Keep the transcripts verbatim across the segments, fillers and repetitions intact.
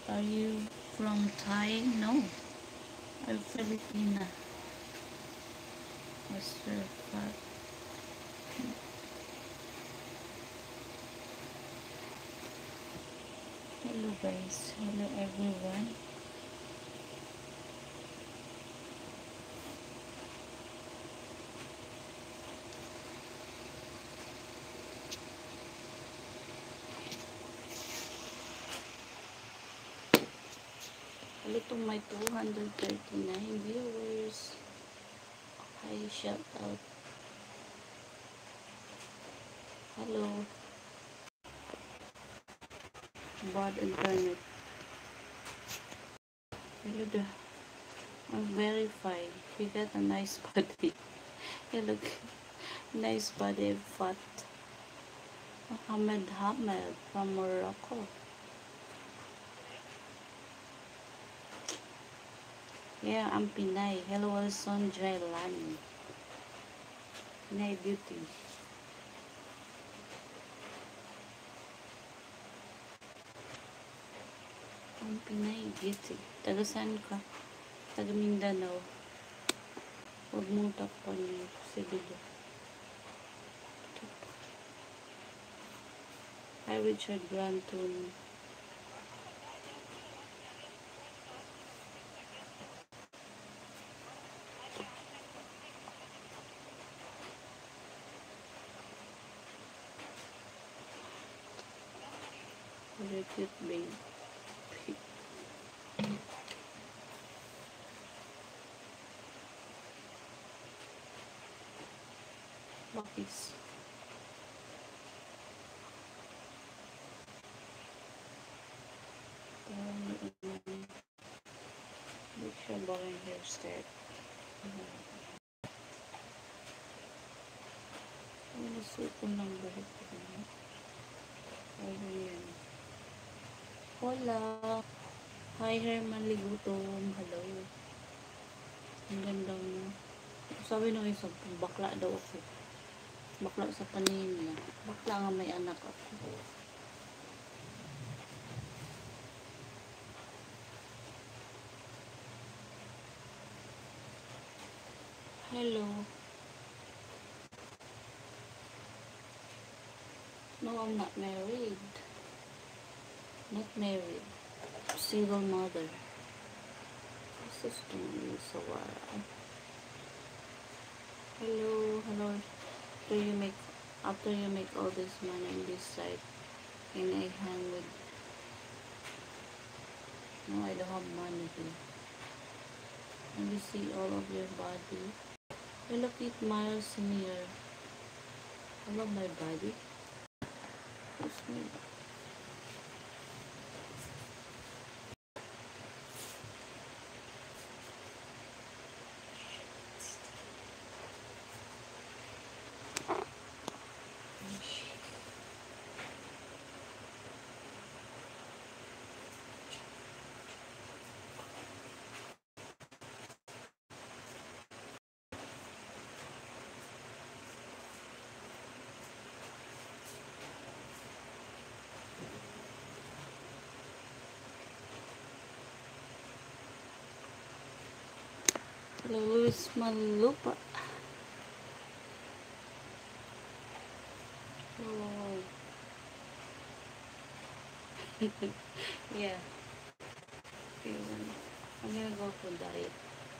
Are you from Thai? No. I'm Filipina. Mister Fat. Hello guys. Hello everyone. Hello to my two hundred thirty-nine viewers. Hi, shout out. Hello. Bad internet. Hello the. I'm very fine. You got a nice body. You look nice body, fat. Mohammed Hamed from Morocco. Yeah, I'm Pinay. Hello, Alson Jailani. Pinay Beauty. I'm Pinay Beauty. Taga saan ka? Taga Mindanao. Huwag mong takpan yung sigilo. Hi, Richard Granton. Very cute babe. Bakis. Make sure bawang hairstyle. Ang nasuko ng buhok ko. Ayun yan. Hola! Hi, Herman Ligutom. Hello. Ang gandang... Sabi nung isang bakla daw ako. Bakla sa panin niya. Bakla nga may anak ako. Hello. No, I'm not married. Not married. Single mother. This is doing so well. Hello, hello. After you make, after you make all this money in this site, and I hang with. No, I don't have money here. And you see all of your body. You look at Miles Senior. I love my body. It's me. Luis Malupa. Oh. Yeah. I'm gonna go for diet.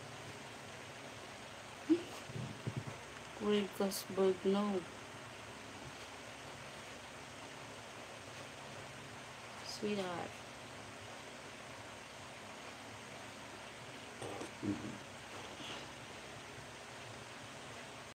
Weird Cosberg, no. Sweetheart. Mm-hmm.